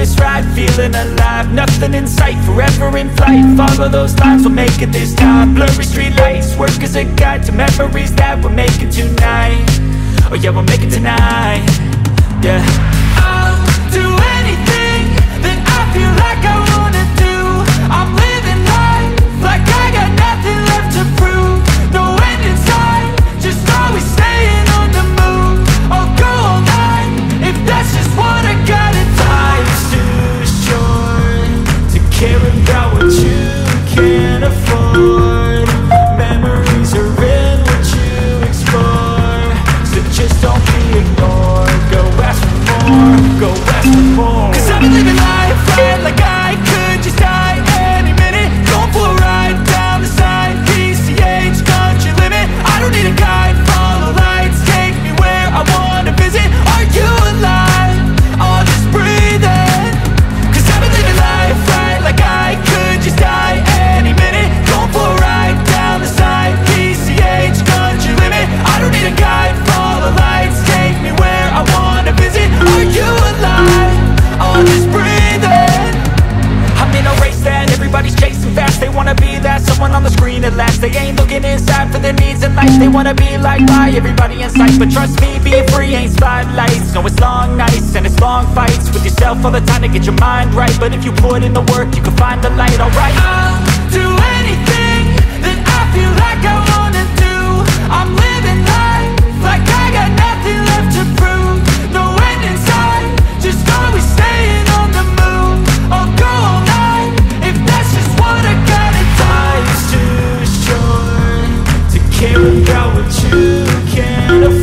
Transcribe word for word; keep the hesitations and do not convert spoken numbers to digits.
this ride, feeling alive. Nothing in sight, forever in flight. Follow those lines, we'll make it this time. Blurry street lights, work as a guide to memories that we're making tonight. Oh yeah, we'll make it tonight. Yeah, I'll do anything that I feel like I wanna do. I'm living life like I got nothing left to prove. No end in sight, just always staying on the move. I'll go all night if that's just what I gotta do. Life's too short to care about what you can't afford. Memories are in what you explore, so just don't be ignored. Go ask for more, go ask for more. Cause I've been living life right like I could just die any minute. Going for a ride down the side, P C H, country limit. I don't need a guide, follow lights, take me where I wanna visit. Are you alive? I'll just breathe in. Cause I've been living life right like I could just die any minute. Going for a ride down the side, P C H, country limit. I don't need a guide, follow lights, take me where I wanna visit. Are you alive? I'll just breathe in. I'm in a race that everybody's chasing fast. They wanna be that someone on the screen at last. They ain't looking inside for their needs in life. They wanna be liked by everybody in sight. But trust me, being free ain't spotlights. No, it's long nights and it's long fights with yourself all the time to get your mind right. But if you put in the work, you can find the light, alright? I'll do anything that I feel like I wanna do. I'm living life like I got nothing left to prove. No end in sight, just always staying on the move. I'll go all night if that's just what I gotta do. Life's too short to care about what you can't afford.